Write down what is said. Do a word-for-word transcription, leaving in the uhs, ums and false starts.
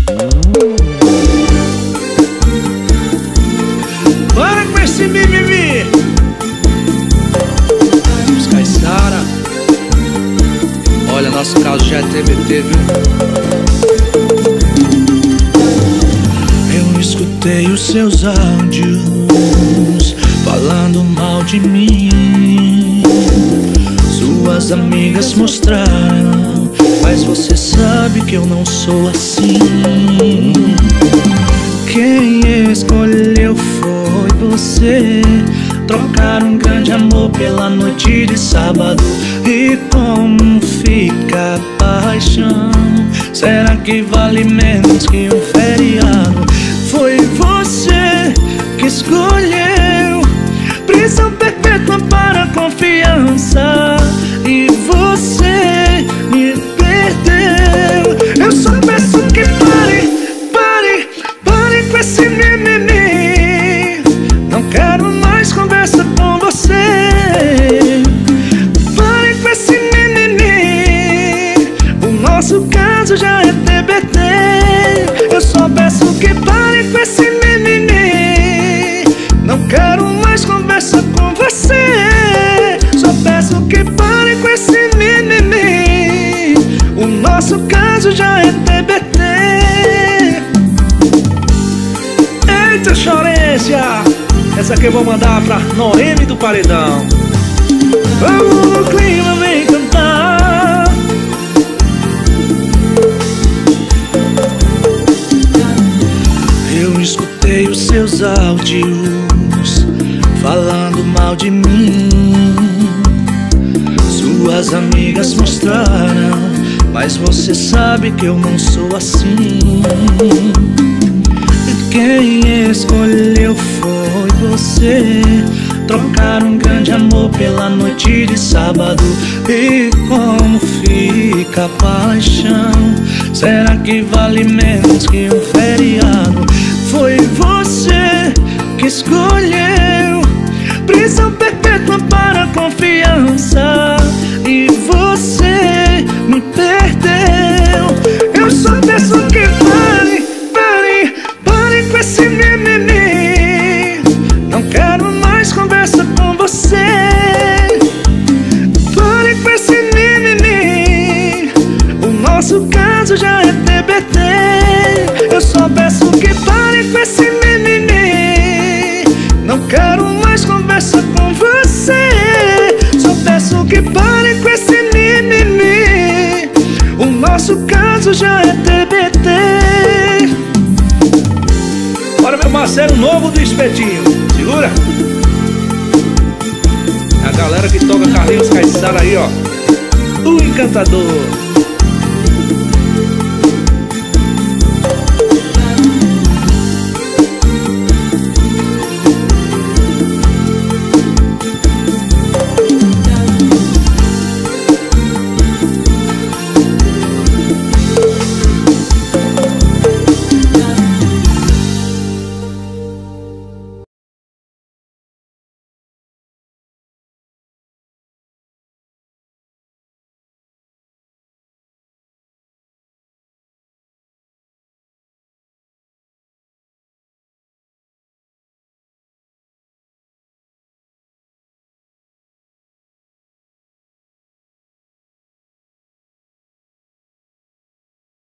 Para com esse mimimi. Os Caiçara. Olha, nosso caso já é T B T, viu? Eu escutei os seus áudios falando mal de mim. Suas amigas mostraram, mas você sabe que eu não sou assim. Quem escolheu foi você. Trocar um grande amor pela noite de sábado. E como fica a paixão? Será que vale menos que um feriado? Foi você que escolheu prisão perpétua para a confiança. E você me perdeu. Eu só peço que pare, pare, pare com esse mimimi. Não quero mais conversa com você. Pare com esse mimimi. O nosso caso já é T B T. Eu só peço que pare com esse mimimi. Não quero mais conversa com você. Só peço que pare com esse mimimi. O nosso caso já é T B T. Eita, Chorência! Essa aqui eu vou mandar pra Noemi do Paredão. Vamos no clima, vem cantar. Eu escutei os seus áudios falando mal de mim. Suas amigas mostraram, mas você sabe que eu não sou assim. Quem escolheu foi você. Trocar um grande amor pela noite de sábado. E como fica a paixão? Será que vale menos que um feriado? Foi você que escolheu prisão perpétua para a confiança. E você me perdeu. Eu só peço que pare, pare, pare com esse mimimi. Não quero mais conversa com você. Pare com esse mimimi. O nosso caso já é T B T. Eu só peço que pare com esse mimimi. Não quero mais conversa com você. Só peço que pare com esse mimimi. O nosso caso já é T B T. Bora, meu parceiro novo do Espetinho. Segura. A galera que toca Carlinhos Caiçara aí, ó. O encantador.